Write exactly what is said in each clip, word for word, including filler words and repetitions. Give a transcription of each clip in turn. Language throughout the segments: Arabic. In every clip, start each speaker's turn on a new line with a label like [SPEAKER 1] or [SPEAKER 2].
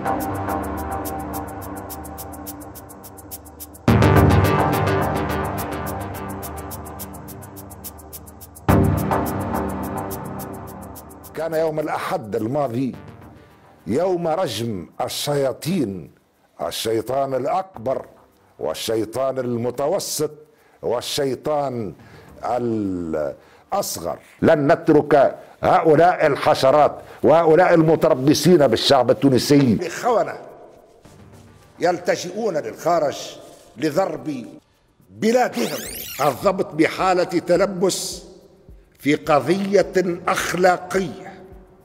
[SPEAKER 1] كان يوم الأحد الماضي يوم رجم الشياطين، الشيطان الأكبر والشيطان المتوسط والشيطان الأصغر. لن نترك هؤلاء الحشرات وهؤلاء المتربصين بالشعب التونسي خونة يلتجئون للخارج لضرب بلادهم. الضبط بحالة تلبس في قضية أخلاقية،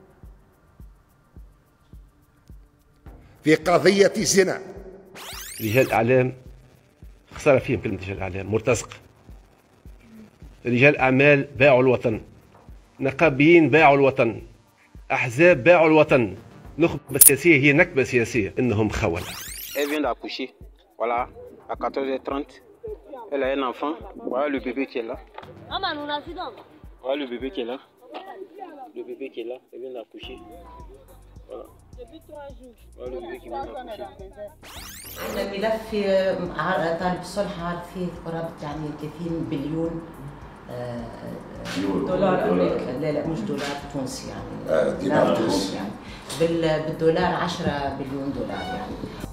[SPEAKER 1] في قضية زنا.
[SPEAKER 2] رجال الأعلام خسارة فيهم كلمة رجال الأعلام، مرتزقة. رجال أعمال باعوا الوطن، نقابيين باعوا الوطن، أحزاب باعوا الوطن. النخبة السياسية هي نكبة سياسية، إنهم خونة.
[SPEAKER 3] Elle vient d'accoucher, voilà, à quatorze heures trente. Elle a un enfant, voilà le bébé qui est là. Voilà le bébé qui est là. Le bébé qui est là, elle vient d'accoucher. Voilà. Depuis trois jours. Voilà le bébé qui vient d'accoucher.
[SPEAKER 4] عندنا ملف في طالب الصلح عارف فيه قرابة يعني ثلاثين بليون دولار أمريكي. لا لا مش دولار تونسي يعني. دينار تونسي يعني. بالدولار عشرة بليون دولار يعني.